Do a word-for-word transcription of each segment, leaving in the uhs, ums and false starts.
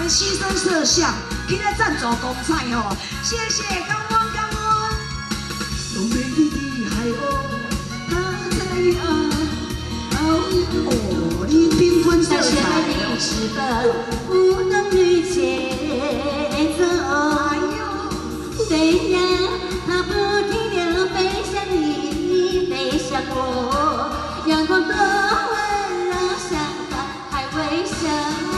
们牺牲设想，起来赞助公菜哦，谢谢，感恩感恩。拢要去的海鸥，他在啊，哦，你缤纷色彩。 的翅膀不能与节奏，虽然它不停地飞向你，飞向我，阳光多温柔，像大海微笑。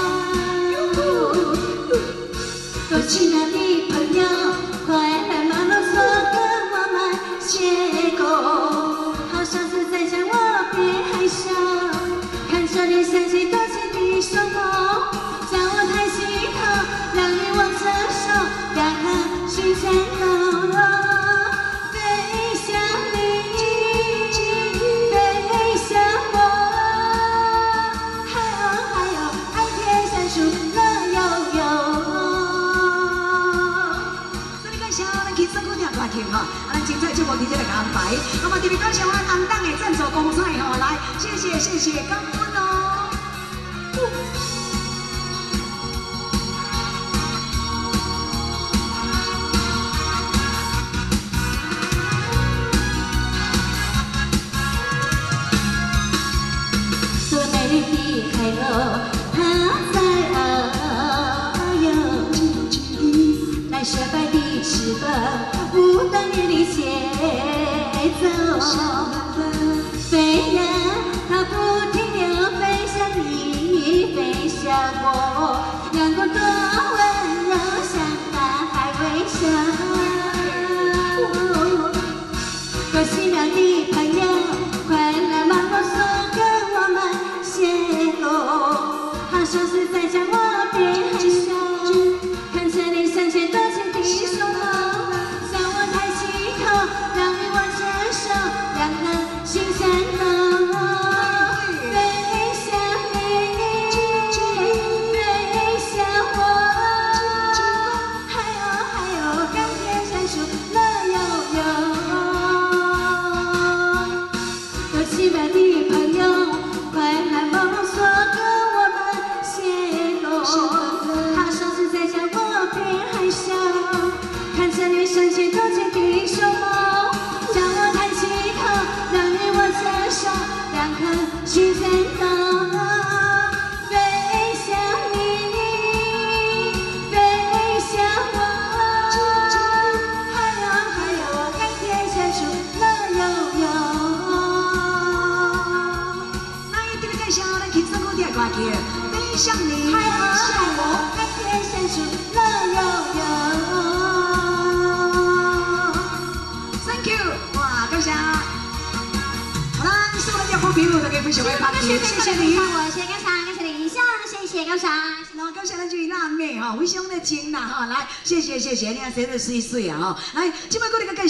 多亲爱的朋友，快来马路说跟我们邂逅，好像是在向我别害羞，看着你想起多情的双眸，叫我抬起头，让你握着手，两颗心颤抖，飞向你，飞向我，嗨哦嗨哦，爱天闪烁乐悠悠。 所以感谢咱轻松古调歌曲哈，啊，咱精彩节目直接来安排。那么特别感谢我们红党的赞助公菜哈，来，谢谢谢谢，感恩哦。 海鸥，它在遨游，那雪白的翅膀不断与你牵走。虽然它不停地飞向你，飞向我，阳光多温柔，像大海微笑。多奇妙的朋友，快来帮我说跟我们邂逅。 好像是在叫我别害羞，看着你向前多情的双眸，叫我抬起头，让你握着手，两颗心颤抖，飞向你，飞向我，嗨哦嗨哦，钢铁闪烁乐悠悠，多奇妙的朋友，快来帮我说个。 好像是在叫我别害羞，看着你深情多情的双眸，叫我抬起头，让你握着手，两颗心颤抖，飞向你，飞向我，嗨哦嗨哦，钢铁闪烁乐悠悠。 那一定要介绍咱轻松古调歌曲，飞向你。 乐悠悠 ，Thank you， 哇，感谢。好啦，你是我的好朋友，大家非常的拍片，谢谢你。 谢谢感谢，感谢李湘，谢谢感谢。 然后感谢咱这位辣妹哈，非常的亲啦哈，来，谢谢谢谢，你看生日十一岁啊哈，来，今摆过来个介。